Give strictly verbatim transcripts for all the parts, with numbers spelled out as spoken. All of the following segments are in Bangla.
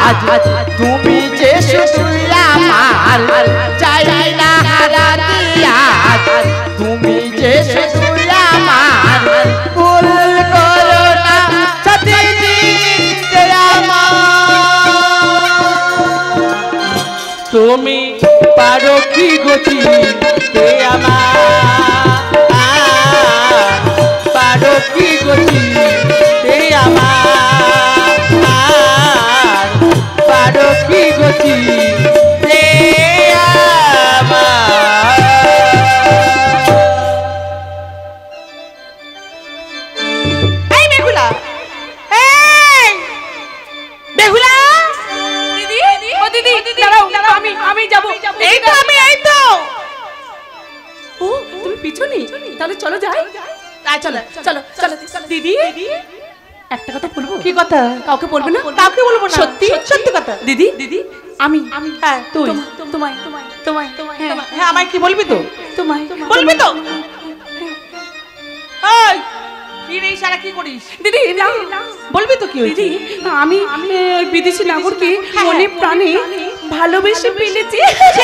আজ তুমি যে শুধুই আমার চাই না হারাতে আজ তুমি যে শুধুই আমার ভুল করো না সাথী যে আমার তুমি পারো কি গতি তে আমার পারো কি গতি তে আমার পারো কি গতি তে আমার এই বেহুলা এই বেহুলা দিদি ও দিদি দাঁড়াও আমি আমি যাব এই তো আমি এই তো ও তুমি পিছনে তাহলে চলো যাই আয় চলো চলো চলো দিদি একটা কথা বলবো কি কথা কাউকে বলবে না কাউকে বলবো না সত্যি সত্যি কথা দিদি দিদি আমি আমি হ্যাঁ তুই তোমায় তোমায় তোমায় তোমায় হ্যাঁ আমায় কি বলবি তো তোমায় বলবি তো এই কি রে ইশারা কি করিস দিদি না বলবি তো কি হইছে দিদি আমি ওই বিদেশি নাগরকে মনে প্রাণে ভালোবেসে ফেলেছি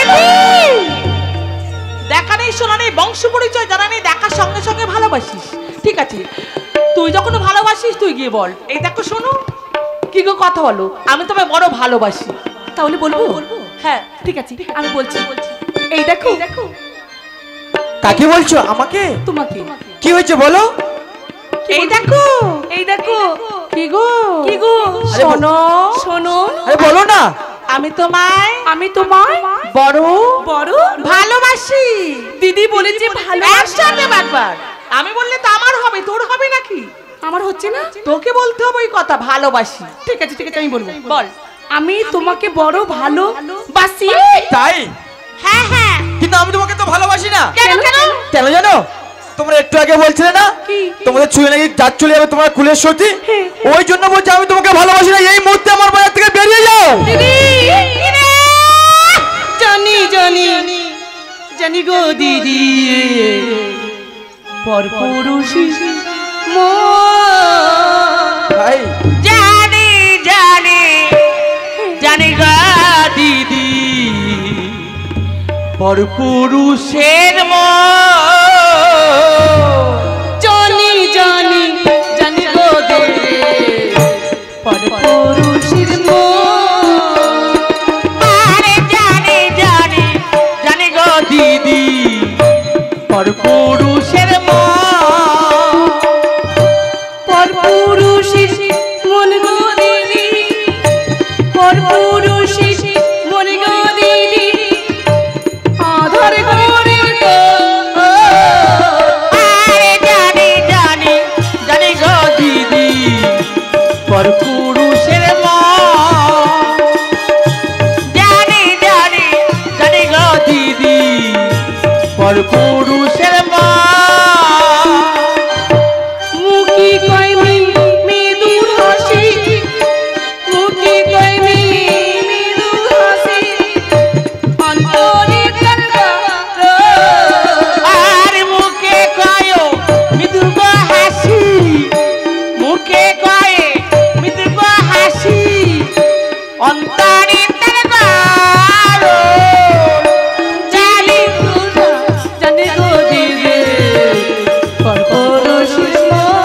দেখা নেই শোনা নেই বংশ পরিচয় জানা নেই দেখার সঙ্গে সঙ্গে ভালোবাসিস ঠিক আছে তুই যখন ভালোবাসিস তুই গিয়ে বল এই দেখো শোনো কি গো কথা বলো আমি তোমায় বড় ভালোবাসি তাহলে বলবো হ্যাঁ ঠিক আছে আমি বলছি এই দেখো দেখো কাকে বলছো আমাকে তোমাকে কি হয়েছে বলো এই দেখো এই দেখো কি গো কি গো আরে বল- শোনো শোনো আরে বলো না আমি তোমায় আমি তোমায় বড় বড় ভালোবাসি দিদি বলেছে ভালো একসাথে বারবার আমি বললে তো আমার হবে তোর হবে নাকি আমার হচ্ছে না তোকে বলতে হবে ওই কথা ভালোবাসি ঠিক আছে ঠিক আছে আমি বলবো বল আমি তোমাকে বড় ভালো বাসি তাই হ্যাঁ হ্যাঁ কিন্তু আমি তোমাকে তো ভালোবাসি না কেন কেন কেন জানো তোমরা একটু আগে বলছিলে না কি? তোমাদের ছুঁয়ে নাকি জাত চলে যাবে তোমার কুলের সতী হ্যাঁ। ওই জন্য বলছি আমি তোমাকে ভালোবাসি না এই মুহূর্তে আমার বাড়ি থেকে বেরিয়ে যাও দিদি জানি জানি জানি গো দিদি পর পুরুষী ভাই জানি জানি জানি গা দিদি পর পুরুষের জানি জানি জানি গো দিদি পর পুরুষীর আরে জানি জানি জানি গো দিদি পর পুরুষের পর পুরুষীর মন গো দিদি পর পুরুষীর মন গো দিদি আধার করে গো আরে জানি জানি জানি গো দিদি পর পুরুষের জানি জানি জানি গো দিদি পর পুরুষের মুখি কইমি মৃদুর হাসি মুখি কইমি মৃদুর হাসি অন্তরে তার আর মুখে কয় মৃদুগ হাসি মুখে কয় মৃদুগ হাসি অন্তরে তার গারো জানি জানে গো দিদি পর পুরুষীর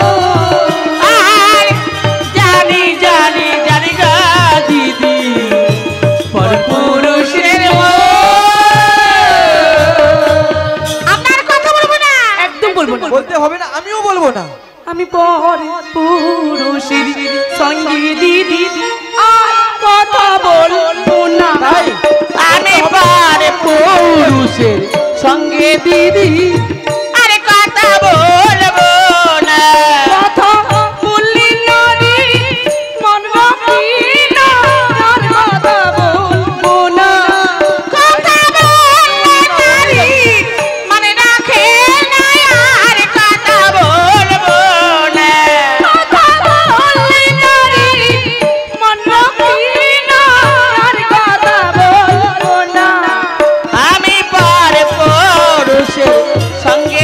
আর জানি জানি জানি গা দিদি পর পুরুষের আপনার কথা বলবো না একদম বলবো না বলতে হবে না আমিও বলবো না আমি পর পুরুষের সঙ্গে দিদি আর কথা বলবো না তাই আমি পারে পুরুষের সঙ্গে দিদি আরে কথা বলবো না কথা বললি নারী মন বাকি না আর কথা বলবো না কথা বললে নারী মনে রাখে না আর কথা বলবো না কথা বললি নারী মন বাকি না আর কথা বলবো না আমি পারে পুরুষের সঙ্গে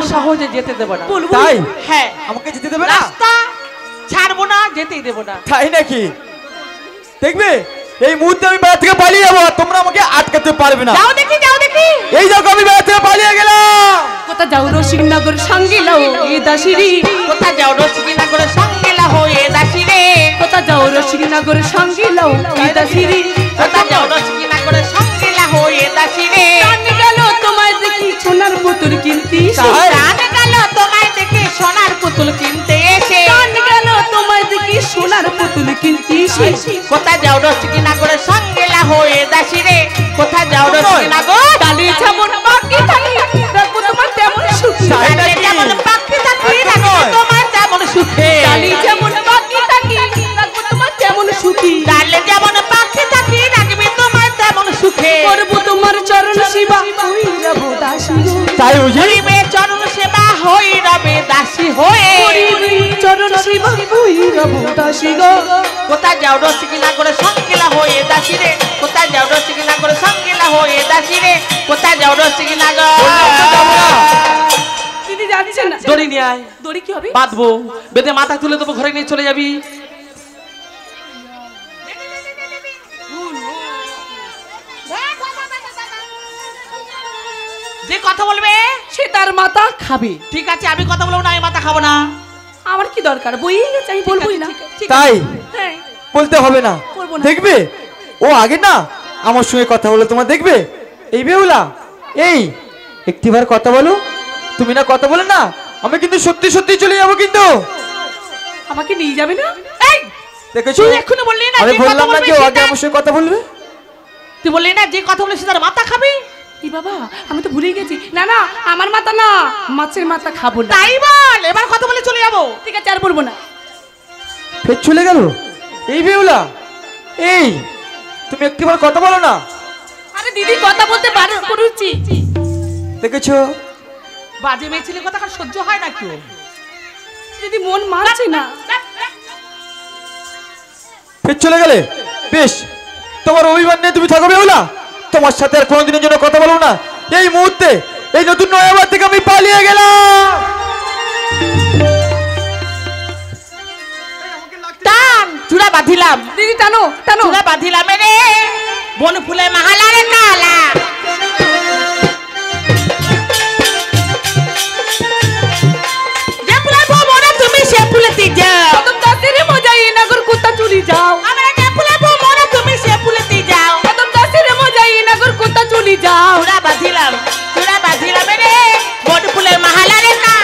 সহজে যেতে দেবো না। তাই হ্যাঁ, আমাকে যেতে দেবে না? রাস্তা ছাড়বো না, যেতেই দেবো না। তাই নাকি? দেখবে এই মুহূর্তে আমি বেড়া থেকে পালিয়ে যাবো, তোমরা আমাকে আটকাতে পারবে না। যাও দেখি, যাও দেখি। এই দেখো আমি বেড়া থেকে পালিয়ে গেলাম। কোথা যাও রসিকনগর সঙ্গে লও এ দাসিরি, কোথা যাও রসিকনগরের সঙ্গে লাহো এ দাসিরে, কোথা যাও রসিকনগর সঙ্গে লও এ দাসিরি, কোথা যাও রসিকনগরের সঙ্গে লাহো এ দাসিরে। কানে গেল তোমায় দেখি সোনার পুতুল কিনতে এসে, তাই? কানে গেল তোমায় দেখে সোনার পুতুল কিনতে এসে, কানে গেল তোমায় দেখি সোনার পুতুল কিনতে এসে, কোথা যাও রসিকনগরের সঙ্গে লাহো এ দাসিরে, কোথা যাও রসিকনগর। ডালে যেমন বাকি থাকি রাখবো তোমার তেমন সুখী, তাই ডালে নাকি? যেমন পাখি থাকি আর রাখবো নয়। তোমার তেমন সুখে, ডালে যেমন বাকি থাকি রাখবো তোমার তেমন সুখী, ডালে যেমন পাখি থাকি রাখবি তোমার তেমন সুখে। করবো তোমার চরণ সেবা ওই রব দাসী গো, তাই বুঝি? করিবে চরণ সেবা হই রবে দাসী হয়ে, করিবে চরণ সেবা ওই রব দাসী গো, কোথা যাও রসিকনগরের সঙ্গে লাহো এ দাসিরে, কোথা যাও রসিকনগরের সঙ্গে লাহো এ দাসিরে, কোথা যাও রসিকনগর। দিদি যাচ্ছেন না? দড়ি নিয়ে আয়, দড়ি কি হবে? বাঁধবো, বেঁধে মাথা তুলে দেবো, ঘরে নিয়ে চলে যাবি। যে কথা বলবে সে তার মাথা খাবে। ঠিক আছে, আমি কথা বলবো না, আমি মাথা খাবো না। আমার কি দরকার, বই গেছে আমি বলবোই না। ঠিক আছে। তাই হ্যাঁ, বলতে হবে না। বলবো না। দেখবে ও আগে না আমার সঙ্গে কথা বলে তোমার দেখবে। এই বেহুলা, এই একটিবার কথা বলো। তুমি না কথা বলে না, আমি কিন্তু সত্যি সত্যি চলে যাবো কিন্তু। আমাকে নিয়ে যাবে না? এই, দেখেছো তুই এক্ষুনি বললি না আমি যে কথা বললাম না বলবে যে ও আগে সেটা- আমার সঙ্গে কথা বলবে। তুই বললি না যে কথা বলে সে তার মাথা খাবি। এই বাবা, আমি তো ভুলেই গেছি। না না, আমার মাথা না, মাছের মাথা খাবো না। তাই বল, এবার কথা বলে চলে যাবো। ঠিক আছে, আর বলবো না। ফের চলে গেল। এই বেহুলা, এই তুমি একটিবার কথা বলো না। আরে দিদি, কথা বলতে বারণ করেছি। দেখেছো বাজে মেয়ে ছেলে কথা কার সহ্য হয় না কেউ। দিদি মন মানছে না। ফের চলে গেলে। বেশ, তোমার অভিমান নিয়ে তুমি থাকো বেহুলা। তোমার সাথে আর কোনোদিনের জন্য কথা বলবো না। এই মুহূর্তে এই নতুন নয়াবাদ থেকে আমি পালিয়ে গেলাম। টান চূড়া বাঁধিলাম, দিদি টানো টানো। চূড়া বাঁধিলাম রে বন ফুলে মাহালারে কালা। যে ফুলের ভ্রমণে তুমি সে ফুলেতে যাও, কদম দাসের মজাই নগর কোথা চুরি যাও, আমরা যে ফুলের ভ্রমণে তুমি সে ফুলেতে যাও। কদম দাসের মজাই নগর কোথা চুরি যাও। চূড়া বাঁধিলাম, চূড়া বাঁধিলাম রে বন ফুলে মাহালারে কালা।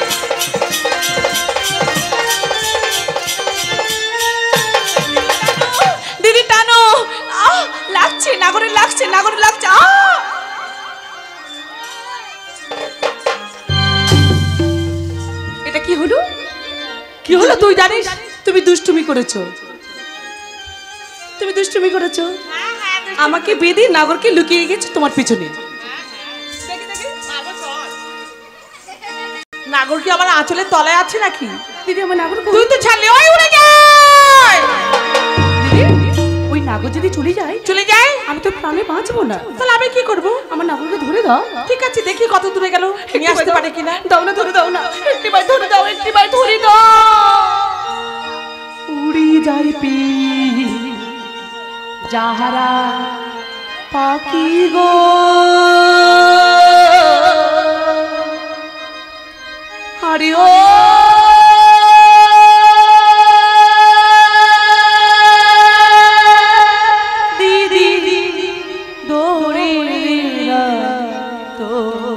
দিদি টানো। আহ, লাগছে নাগরে, লাগছে নাগরে, লাগছে। আহ! এটা কি হলো? কি হলো তুই জানিস? তুমি দুষ্টুমি করেছো, তুমি দুষ্টুমি করেছো। আমাকে বেঁধে নাগরকে লুকিয়ে গেছে তোমার পিছনে। নাগর কি আমার আঁচলের তলায় আছে নাকি? দিদি আমার নাগর তুই তো ছাড়লি, ওই উড়ে যায়। দিদি, ওই নাগর যদি চলে যায়, চলে যায়, আমি তো প্রাণে বাঁচবো না। তাহলে আমি কি করব? আমার নাগরকে ধরে দাও। ঠিক আছে, দেখি কত দূরে গেল, নিয়ে আসতে পারে কিনা। দাও না, ধরে দাও না। একটি বার ধরে দাও, একটি বার ধরে দাও। উড়ি যাই পি যাহারা পাখি গো, আরে ও দিদি দৌড়ে তো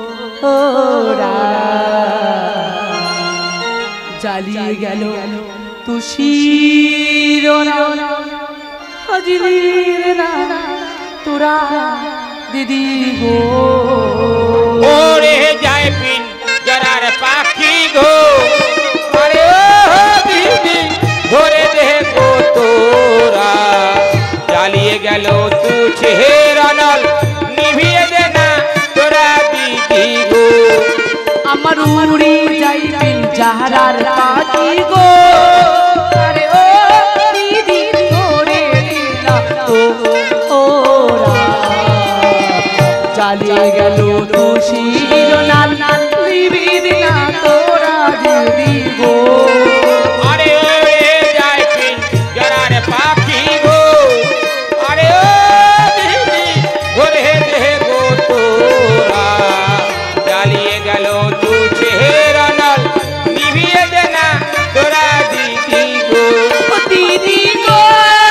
জ্বালিয়ে গেল তুষির হাজির না তোরা দিদি গো। ওরে যায় পিন জরার পাখি গো, আরে ও দিদি ধরে দেখো তোরা, জ্বালিয়ে গেল তু চেহারানাল, নিভিয়ে দে না তোরা দিদি গো। আমার উড়ি যাই পিন যাহারার পাখি গো, আরে ও দিদি ওরে না তো ওরা, জ্বালিয়ে গেল তুষির নাল নাল নিবিদ না দিদি গো আরে ওরে যায় পিঞ্জরার পাখি গো আরে ও দিদি ঘরে দে গো তোরা জ্বালিয়ে গেল তু চেহারা নল নিভিয়ে দে না তোরা দিদি গো ও দিদি গো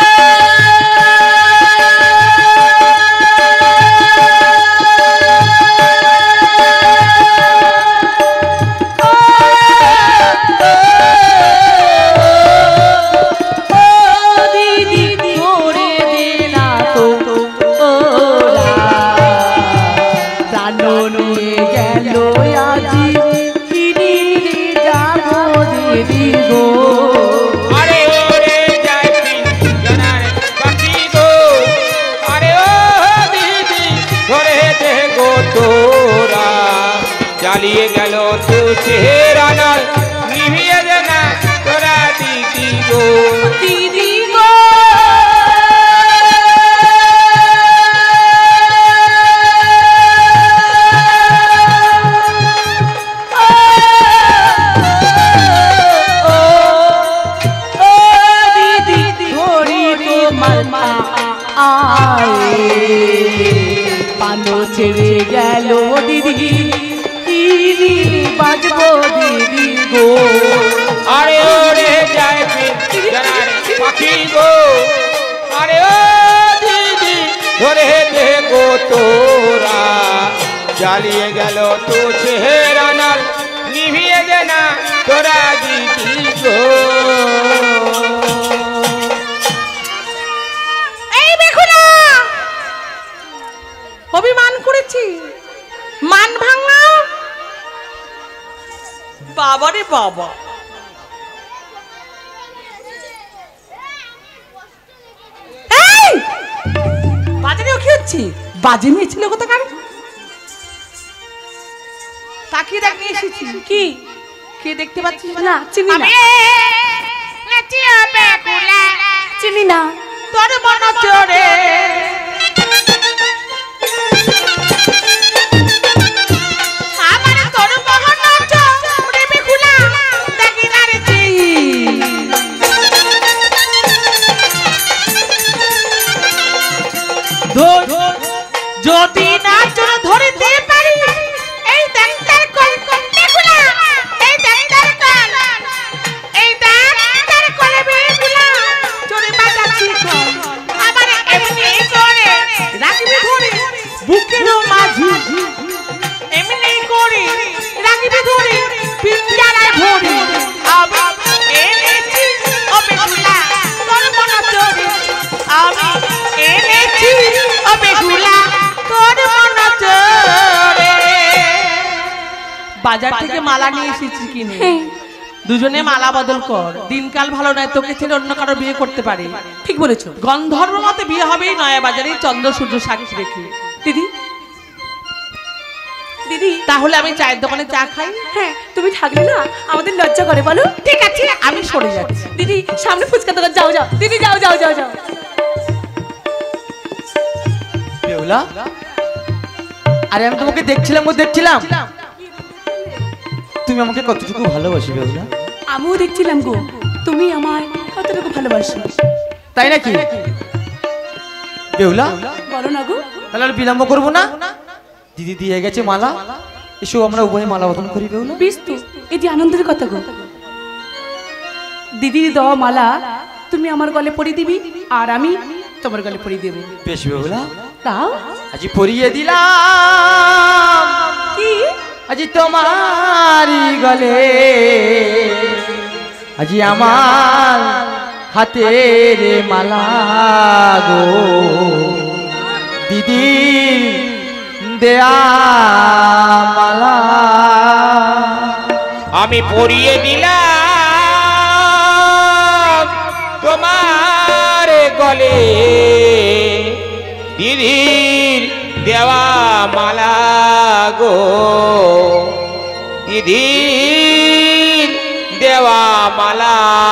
আরে ওরে যায় পিঞ্জরার পাখি গো আরে ও দিদি ঘরে দে গো তোরা জ্বালিয়ে গেল তু চেহারা নল নিভিয়ে দে না তোরা দিদি গো দিদি গো পানো ছেড়ে গেল দিদি দিদি বাজবো দিদি গো আরে ওরে যায় পিঞ্জরার পাখি গো আরে ও দিদি ধরে দে গো তোরা জ্বালিয়ে গেল তো চেহারা নল নিভিয়ে দে না তোরা দিদি গো এই বেখুনা অভিমান করেছি মান ভাঙা বাবারে বাবা এই বাজারে কি হচ্ছে বাজে মেয়ে ছিল কোথাকার তাকিয়ে দেখ নিয়ে এসেছি কি কে দেখতে পাচ্ছিস না চিনি না চিনি না তোর মন চড়ে আমার তোর মন চড়ে বেখুলা দেখি না রে যদি না চোর ধরিতে পারি এই ডাক্তার কল বেখুলা এই ডাক্তার কল এই ডাক্তার কলে বেখুলা চোরে বাজাচ্ছি কল আমার এমনি করে রাখবি ধরে বুকের মাঝি এমনি করে রাখবি ধরে পিঞ্জারায় ভরে আমি এনেছি ও বেখুলা তোর মন চোরে আমি এনেছি ও বেখুলা তোর মন চোরে বাজার থেকে মালা নিয়ে এসেছি কিনে দুজনে মালা বদল কর দিনকাল ভালো নয় তোকে ছেড়ে অন্য কারো বিয়ে করতে পারে ঠিক বলেছো গন্ধর্ব মতে বিয়ে হবেই নয়া বাজারে চন্দ্র সূর্য সাক্ষী রেখে দিদি দিদি তাহলে আমি চায়ের দোকানে চা খাই হ্যাঁ তুমি থাকলে না আমাদের লজ্জা করে বলো ঠিক আছে আমি সরে যাচ্ছি দিদি সামনে ফুচকা দোকান যাও যাও দিদি যাও যাও যাও যাও বেহুলা আরে আমি তোমাকে দেখছিলাম ও দেখছিলাম তুমি আমাকে কতটুকু ভালোবাসি বেহুলা আমিও দেখছিলাম গো তুমি আমায় কতটুকু ভালোবাসো তাই নাকি বেহুলা বলো না গো তাহলে আর বিলম্ব করবো না দিদি দিয়ে গেছে মালা এসো আমরা উভয়ে মালা বদল করি বেহুলা বেশ তো এই যে আনন্দের কথা গো দিদির দেওয়া মালা তুমি আমার গলে পরিয়ে দিবি আর আমি তোমার গলে পরিয়ে দেব বেশ বেহুলা তাও আজি পরিয়ে দিলাম কি আজি তোমারি গলে আজি আমার হাতের মালা গো দিদি দেয়া মালা আমি পরিয়ে দিলাম তোমার গলে দিদির দেওয়া মালা গো দিদির দেওয়া মালা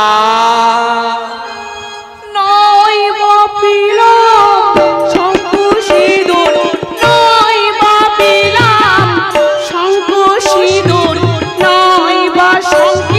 নয় বাপিলাম শঙ্খ সিঁদুর নয় বাপিলাম শঙ্খ সিঁদুর নয় বা শঙ্খ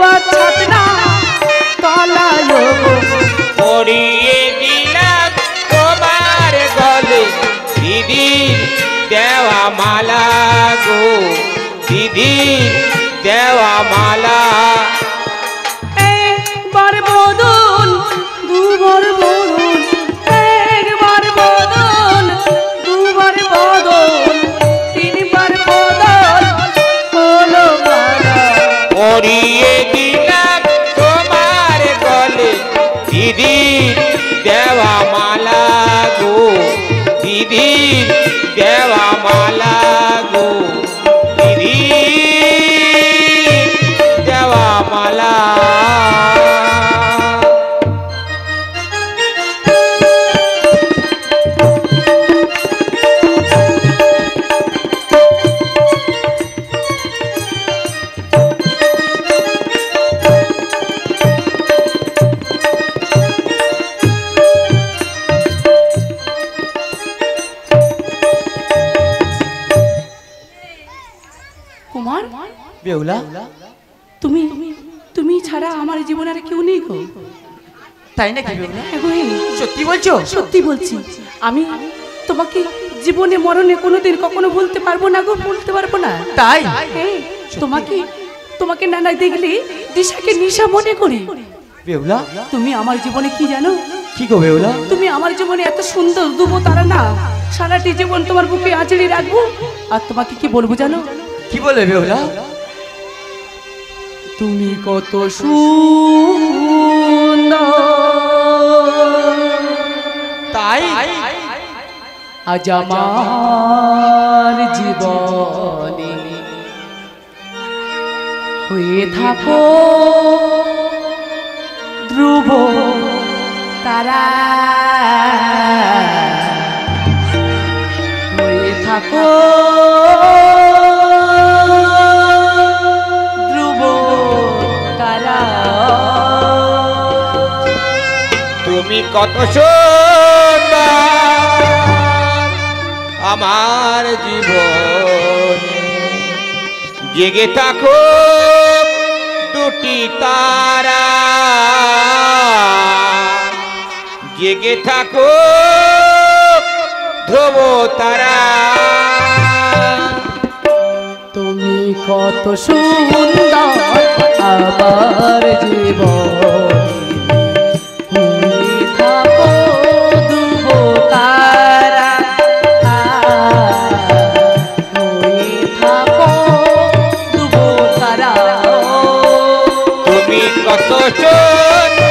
একবার ছাতনা তলায় গো পরিয়ে দিলাম তোমার গলে দিদির দেওয়া মালা গো দিদির দেওয়া মালা একবার বদন দুবার বদন একবার বদন দুবার বদন তিনবার বদন হলো মালা পরিয়ে দিলাম তোমার গলে দিদির দেওয়া মালা গো দিদির দেওয়া মালা গো দিদির দেওয়া মালা কুমার বেহুলা তুমি তুমি ছাড়া আমার জীবনে আর কেউ নেই গো তাই নাকি বেহুলা এগো, এই, সত্যি বলছো সত্যি বলছি আমি তোমাকে জীবনে মরণে কোনোদিন কখনো ভুলতে পারবো না গো ভুলতে পারবো না তাই এই, তোমাকে তোমাকে নানা দেখলে দিশাকে নিশা মনে করি বেহুলা তুমি আমার জীবনে কি জানো কি গো বেহুলা তুমি আমার জীবনে এত সুন্দর দুবো তারা না সারাটি জীবন তোমার বুকে আঁচড়ে রাখবো আর তোমাকে কি বলবো জানো কি বলে বেহুলা তুমি কত সুন্দর তাই আজ আমার জীবনে হয়ে থাকো ধ্রুব তারা হয়ে থাকো ধ্রুব তারা তুমি কত সুন্দর আমার জীবন জেগে থাকো দুটি তারা জেগে থাকো ধ্রুব তারা তুমি কত সুন্দর আমার জীবন হয়ে থাকো ধ্রুব তারা হয়ে থাকো ধ্রুব তারা তুমি কত সুন্দর